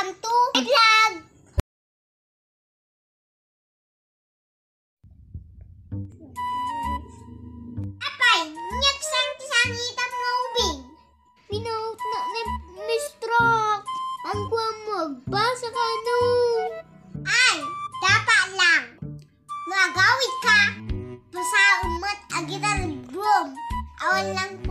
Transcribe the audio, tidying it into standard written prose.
welcome to my vlog! Apay, nyak sang hitam ng ubing. Pinaut na ni Mistro. Ang magbasa ka no. Ay, dapat lang. Magawid ka. Pasaumot agitan broom. Awan lang